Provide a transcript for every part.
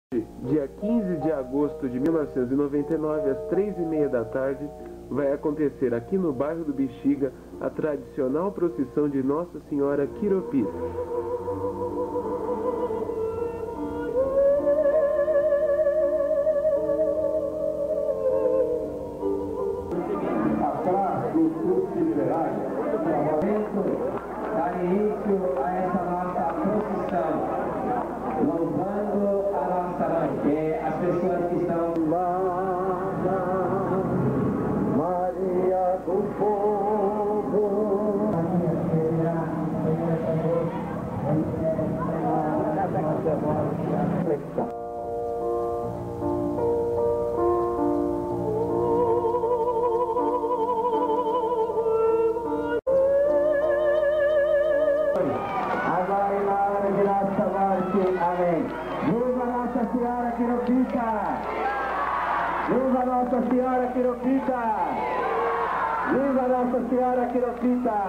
Dia 15 de agosto de 1999, às 3h30 da tarde, vai acontecer aqui no bairro do Bexiga a tradicional procissão de Nossa Senhora Quiropita. Atrás dos grupos liberais, dar início a essa nossa procissão, louvando a nossa mãe, as pessoas que estão Maria do Povo. Agora e na hora de nossa morte, amém. Viva Nossa Senhora Quiropita! Viva Nossa Senhora Quiropita! Viva Nossa Senhora Quiropita!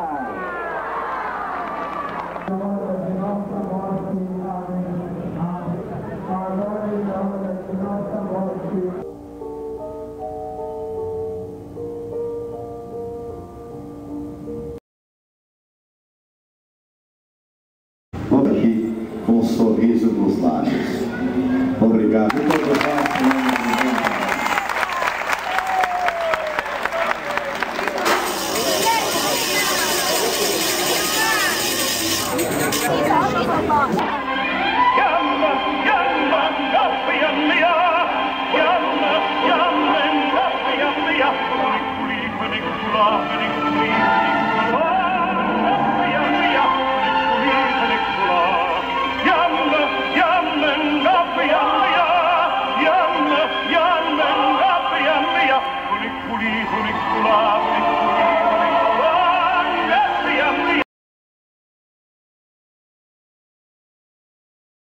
Hora de nossa morte, amém. Agora e na hora de nossa morte. Aqui com um sorriso nos lábios. Obrigado. Pulito,